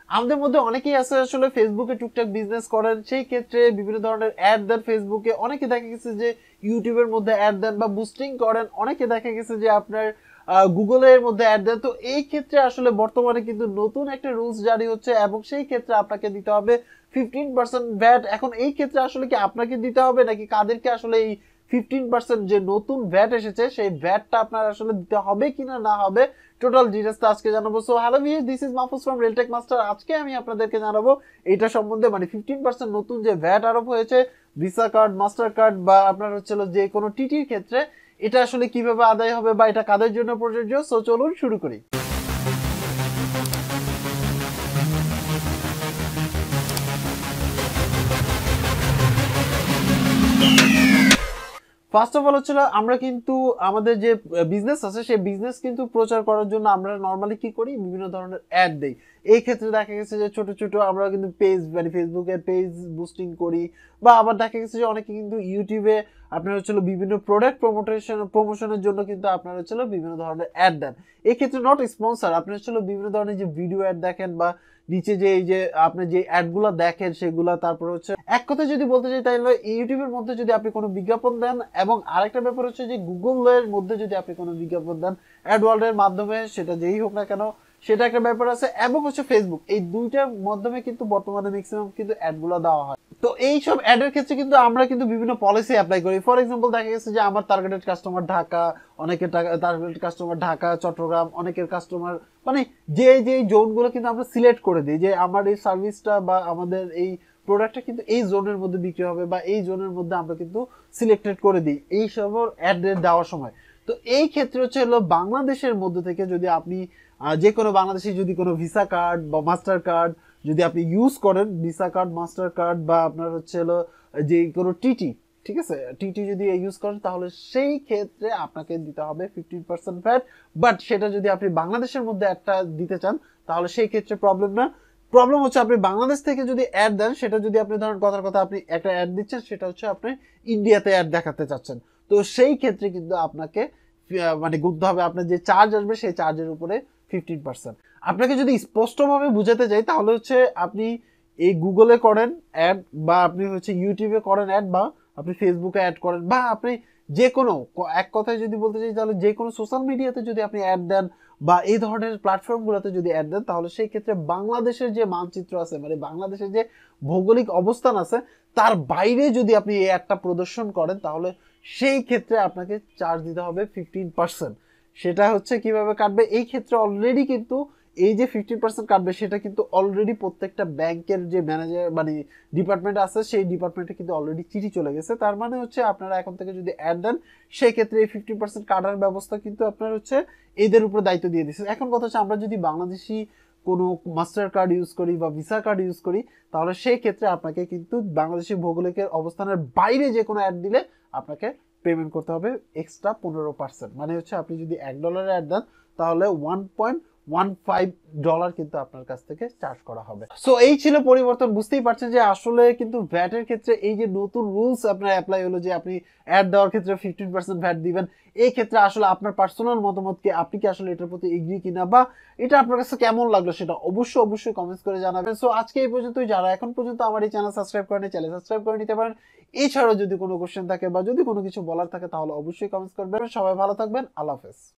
আমাদের মধ্যে অনেকেই আছে আসলে ফেসবুকে টুকটাক বিজনেস করেন, সেই ক্ষেত্রে বিভিন্ন ধরনের অ্যাড দেন ফেসবুকে। অনেকে দেখা গেছে যে ইউটিউবের মধ্যে অ্যাড দেন বা বুস্টিং করেন, অনেকে দেখা গেছে যে আপনার গুগলের মধ্যে অ্যাড দেন। তো এই ক্ষেত্রে আসলে বর্তমানে কিন্তু নতুন একটা রুলস জারি হচ্ছে এবং সেই ক্ষেত্রে আপনাকে দিতে হবে 15% ভ্যাট। এখন এই ক্ষেত্রে আসলে কি আপনাকে দিতে হবে নাকি কাদেরকে আসলে এই 15% যে নতুন ভ্যাট এসেছে সেই ভ্যাটটা আপনার আসলে দিতে হবে কিনা না হবে, টোটাল ডিটেইলসটা আজকে জানাবো। So hello viewers, this is Mahfuz from Realtech master. আজকে আমি আপনাদেরকে জানাবো এটা সম্বন্ধে, মানে 15% নতুন যে ভ্যাট আরোপ হয়েছে ভিসা কার্ড, মাস্টার কার্ড বা আপনার হচ্ছে যে কোনো টিটির ক্ষেত্রে, এটা আসলে কিভাবে আদায় হবে বা এটা কাদের জন্য প্রযোজ্য। সো চলুন শুরু করি। ফার্স্ট অফ অল হচ্ছিল আমরা কিন্তু আমাদের যে বিজনেস আছে সেই বিজনেস কিন্তু প্রচার করার জন্য আমরা নর্মালি কি করি, বিভিন্ন ধরনের অ্যাড দেই। এই ক্ষেত্রে দেখা গেছে যে ছোট ছোট আমরা কিন্তু পেজ, মানে ফেসবুকে পেজ বুস্টিং করি, বা আবার দেখা গেছে যে অনেকে কিন্তু ইউটিউবে আপনার হচ্ছিল বিভিন্ন প্রোডাক্ট প্রমোশনের জন্য কিন্তু আপনার হচ্ছিল বিভিন্ন ধরনের অ্যাড দেন। এই ক্ষেত্রে নট স্পন্সর, আপনি হচ্ছিল বিভিন্ন ধরনের যে ভিডিও অ্যাড দেখেন বা নিচে যে এই যে আপনি যে অ্যাডগুলো দেখেন সেগুলা, তারপর হচ্ছে এক কথা যদি বলতে চাই তাহলে ইউটিউবের মধ্যে যদি আপনি কোনো বিজ্ঞাপন দেন, এবং আরেকটা ব্যাপার হচ্ছে যে গুগলের মধ্যে যদি আপনি কোনো বিজ্ঞাপন দেন অ্যাডওয়ার্ল্ডের মাধ্যমে, সেটা যেই হোক না কেন, সেটা একটা ব্যাপার আছে। এবং হচ্ছে ফেসবুক, এই দুইটার মাধ্যমে কিন্তু বর্তমানে ম্যাক্সিমাম কিন্তু অ্যাডগুলো দেওয়া হয়। তো এই সব অ্যাডের ক্ষেত্রে কিন্তু আমরা কিন্তু বিভিন্ন পলিসি অ্যাপ্লাই করি। ফর এক্সাম্পল দেখা গেছে যে আমার টার্গেটেড কাস্টমার ঢাকা, অনেকের টার্গেটেড কাস্টমার ঢাকা, চট্টগ্রাম, অনেকের কাস্টমার, মানে যে যে জোনগুলো কিন্তু আমরা সিলেক্ট করে দিই যে আমার এই সার্ভিসটা বা আমাদের এই প্রোডাক্টটা কিন্তু এই জোনের মধ্যে বিক্রি হবে বা এই জোনের মধ্যে আমরা কিন্তু সিলেক্টেড করে দিই এই সব অ্যাড দেওয়ার সময়। তো এই ক্ষেত্রে হচ্ছে হলো বাংলাদেশের মধ্যে থেকে যদি আপনি যে কোনো বাংলাদেশি যদি কোনো ভিসা কার্ড বা মাস্টার কার্ড যদি আপনি ইউজ করেন, ভিসা কার্ড, মাস্টার কার্ড বা আপনার হচ্ছে হলো যে কোনো টিটি, ঠিক আছে, টিটি যদি ইউজ করেন তাহলে সেই ক্ষেত্রে আপনাকে দিতে হবে 15% ভ্যাট। বাট সেটা যদি আপনি বাংলাদেশের মধ্যে একটা দিতে চান তাহলে সেই ক্ষেত্রে প্রবলেম না। প্রবলেম হচ্ছে আপনি বাংলাদেশ থেকে যদি অ্যাড দেন, সেটা যদি আপনি ধরেন কথার কথা আপনি একটা অ্যাড দিচ্ছেন, সেটা হচ্ছে আপনি ইন্ডিয়াতে অ্যাড দেখাতে চাচ্ছেন, তো সেই ক্ষেত্রে কিন্তু আপনাকে মানে গুনতে হবে আপনার যে চার্জ আসবে সেই চার্জের উপরে 15%। আপনাকে যদি স্পষ্টভাবে বুঝাতে চাই তাহলে হচ্ছে আপনি এই গুগলে করেন অ্যাড, বা আপনি হচ্ছে ইউটিউবে করেন অ্যাড, বা আপনি ফেসবুকে অ্যাড করেন, বা আপনি যে কোনো, এক কথায় যদি বলতে চাই তাহলে যে কোনো সোশ্যাল মিডিয়াতে যদি আপনি অ্যাড দেন বা এই ধরনের প্ল্যাটফর্মগুলোতে যদি অ্যাড দেন, তাহলে সেই ক্ষেত্রে বাংলাদেশের যে মানচিত্র আছে, মানে বাংলাদেশের যে ভৌগোলিক অবস্থান আছে তার বাইরে যদি আপনি এই অ্যাডটা প্রদর্শন করেন তাহলে সেই ক্ষেত্রে আপনাকে চার্জ দিতে হবে 15%। সেটা হচ্ছে কিভাবে কাটবে, এই ক্ষেত্রে অলরেডি কিন্তু এই যে 15% কাটবে সেটা কিন্তু অলরেডি প্রত্যেকটা ব্যাংকের যে ম্যানেজার, মানে ডিপার্টমেন্ট আছে সেই ডিপার্টমেন্টে কিন্তু অলরেডি চিঠি চলে গেছে। তার মানে হচ্ছে আপনারা এখন থেকে যদি অ্যাড দেন সেই ক্ষেত্রে এই 15% কাটার ব্যবস্থা কিন্তু আপনার হচ্ছে এদের উপরে দায়িত্ব দিয়ে দিচ্ছে। এখন কথা হচ্ছে আমরা যদি বাংলাদেশি কোনো মাস্টার কার্ড ইউজ করি বা ভিসা কার্ড ইউজ করি তাহলে সেই ক্ষেত্রে আপনাকে কিন্তু বাংলাদেশি ভৌগোলিকের অবস্থানের বাইরে যে কোনো অ্যাড দিলে আপনাকে পেমেন্ট করতে হবে এক্সট্রা 15%। মানে হচ্ছে আপনি যদি $1 অ্যাড দেন তাহলে $1.15 কিন্তু আপনার কাছ থেকে চার্জ করা হবে। সো এই ছিল পরিবর্তন। বুঝতেই পারছেন যে আসলে কিন্তু ভ্যাটের ক্ষেত্রে এই যে নতুন রুলস আপনার অ্যাপ্লাই হলো যে আপনি অ্যাড দেওয়ার ক্ষেত্রে 15% ভ্যাট দিবেন, এই ক্ষেত্রে আসলে আপনার পার্সোনাল মতামত কি, আপনি কি আসলে এটার প্রতি এগ্রি কিনা, বা এটা আপনার কাছে কেমন লাগলো সেটা অবশ্যই কমেন্টস করে জানাবেন। সো আজকে এই পর্যন্তই। যারা এখন পর্যন্ত আমার এই চ্যানেল সাবস্ক্রাইব করেনি, চ্যানেল সাবস্ক্রাইব করে নিতে পারেন। এছাড়াও যদি কোনো কোশ্চেন থাকে বা যদি কোনো কিছু বলার থাকে তাহলে অবশ্যই কমেন্টস করবেন। সবাই ভালো থাকবেন, আল্লাহ হাফেজ।